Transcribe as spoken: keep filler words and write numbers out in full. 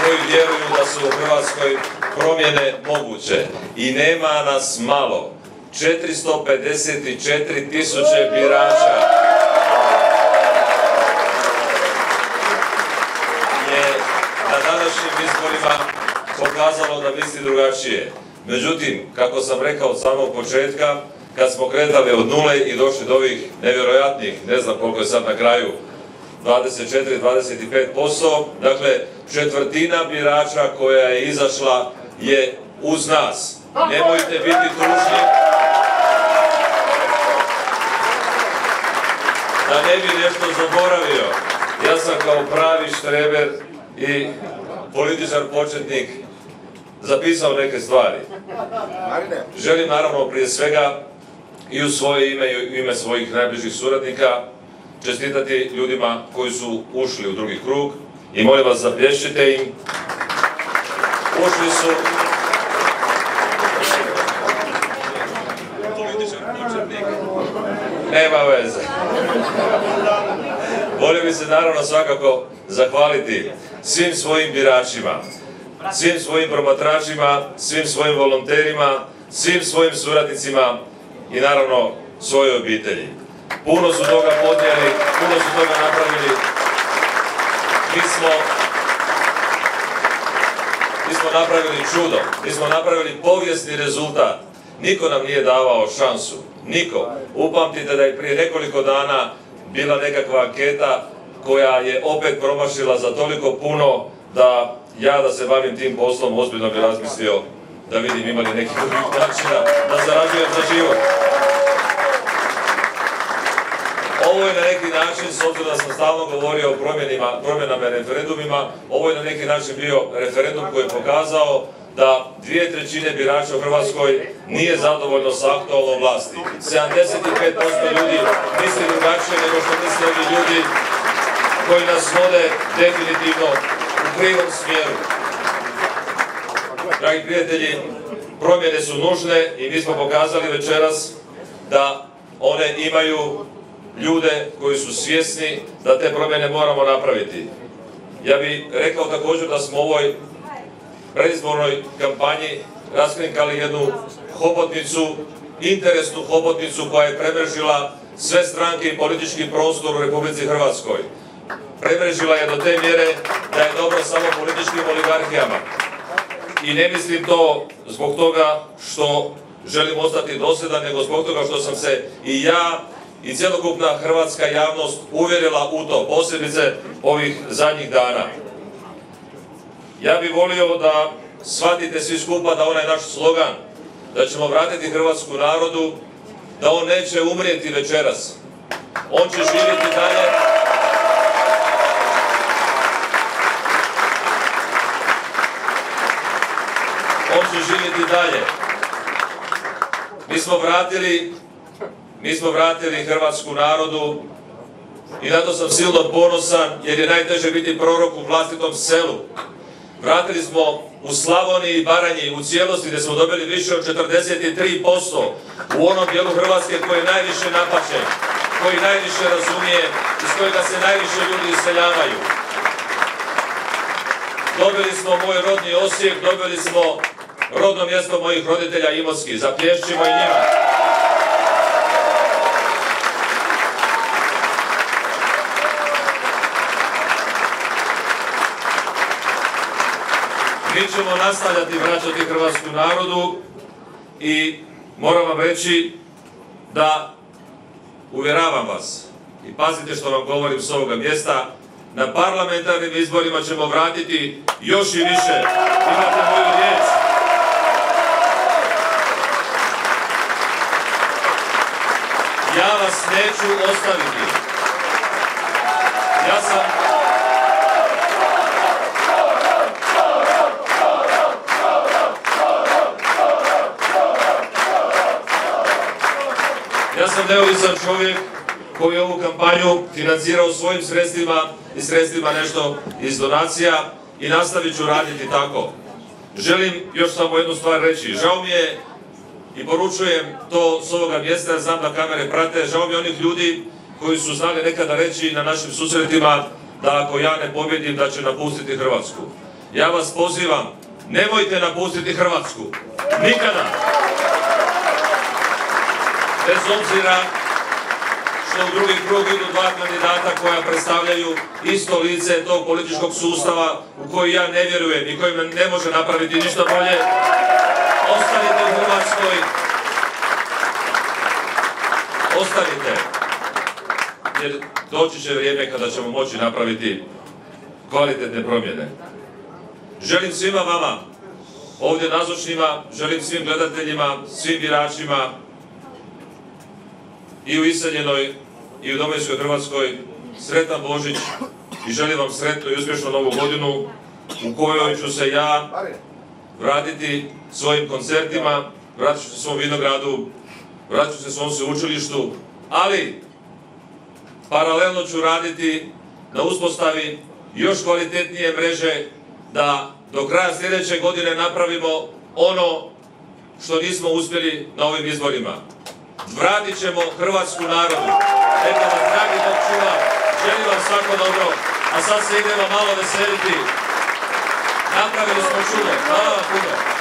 koji vjeruju da su u Hrvatskoj promjene moguće. I nema nas malo. četiristo pedeset četiri tisuće birača je na današnjim izborima pokazalo da misli drugačije. Međutim, kako sam rekao od samog početka, kad smo kretali od nule i došli do ovih nevjerojatnih, ne znam koliko je sad na kraju, dvadeset četiri do dvadeset pet posto, dakle, četvrtina birača koja je izašla je uz nas. Nemojte biti tužni, da ne bi nešto zaboravio. Ja sam kao pravi štreber i političar početnik zapisao neke stvari. Želim naravno prije svega i u svoje ime i u ime svojih najbližih suradnika čestitati ljudima koji su ušli u drugi krug i molim vas zaplješćite im. Ušli su nema veze. Volio bi se naravno svakako zahvaliti svim svojim biračima, svim svojim promatračima, svim svojim volonterima, svim svojim suradnicima i naravno svojoj obitelji. Puno su toga podnijeli, puno su toga napravili. Mi smo, mi smo napravili čudo, mi smo napravili povijesni rezultat. Niko nam nije davao šansu, niko. Upamtite da je prije nekoliko dana bila nekakva anketa koja je opet promašila za toliko puno da ja da se bavim tim poslom ozbiljno bi razmislio da vidim ima li nekih drugih načina da zarađujem za život. Ovo je na neki način, s obzirom da sam stalno govorio o promjenama i referendumima, ovo je na neki način bio referendum koji je pokazao da dvije trećine birača u Hrvatskoj nije zadovoljno sa aktualnom vlasti. sedamdeset pet posto ljudi misli drugačije nego što misle ovi ljudi koji nas vode definitivno u krivom smjeru. Dragi prijatelji, promjene su nužne i mi smo pokazali večeras da one imaju ljude koji su svjesni da te promjene moramo napraviti. Ja bih rekao također da smo u ovoj predizbornoj kampanji raskrinkali jednu hobotnicu, interesnu hobotnicu koja je premrežila sve stranke i politički prostor u Republici Hrvatskoj. Premrežila je do te mjere da je dobro samo političkim oligarhijama. I ne mislim to zbog toga što želim ostati dosljedan, nego zbog toga što sam se i ja i cjelokupna hrvatska javnost uvjerila u to, posebice ovih zadnjih dana. Ja bih volio da shvatite svi skupa da onaj naš slogan, da ćemo vratiti hrvatsku narodu, da on neće umrijeti večeras. On će živjeti dalje. On će živjeti dalje. Mi smo vratili, mi smo vratili hrvatsku narodu i na to sam silno ponosan jer je najteže biti prorok u vlastitom selu. Vratili smo u Slavoniji i Baranji u cijelosti gdje smo dobili više od četrdeset tri posto u onom dijelu Hrvatske koji je najviše napaćen, koji najviše razumije, iz kojega se najviše ljudi iseljavaju. Dobili smo moj rodni Osijek, dobili smo rodno mjesto mojih roditelja Imotski. Zaplješćimo i njima. Mi ćemo nastavljati vraćati hrvatsku narodu i moram vam reći da uvjeravam vas i pazite što vam govorim s ovoga mjesta, na parlamentarnim izborima ćemo vratiti još i više. Imate moju riječ. Ja vas neću ostaviti. Ja sam Ja sam neovisan čovjek koji je ovu kampanju financirao svojim sredstvima i sredstvima nešto iz donacija i nastavit ću raditi tako. Želim još samo jednu stvar reći. Žao mi je i poručujem to s ovoga mjesta, znam da kamere prate, žao mi je onih ljudi koji su znali nekada reći na našim susretima da ako ja ne pobjedim da će napustiti Hrvatsku. Ja vas pozivam, nemojte napustiti Hrvatsku. Nikada. Bez obzira što u drugi krug idu dva kandidata koja predstavljaju isto lice tog političkog sustava u koji ja ne vjerujem i koji ne može napraviti ništa bolje. Ostanite u Hrvatskoj. Ostanite. Jer doći će vrijeme kada ćemo moći napraviti kvalitetne promjene. Želim svima vama, ovdje nazočnima, želim svim gledateljima, svim biračima i u iseljenoj i u domovinskoj Hrvatskoj sretan Božić i želim vam sretnu i uspješnu novu godinu u kojoj ću se ja vratiti svojim koncertima, vratit ću se svom vinogradu, vratit ću se svom sveučilištu, ali paralelno ću raditi na uspostavi još kvalitetnije mreže da do kraja sljedeće godine napravimo ono što nismo uspjeli na ovim izborima. Vratit ćemo hrvatsku narodu. Neka vas dragi Bog čuva, želim vam svako dobro, a sad se idemo malo veseliti. Napravili smo čudo. Hvala vam puno.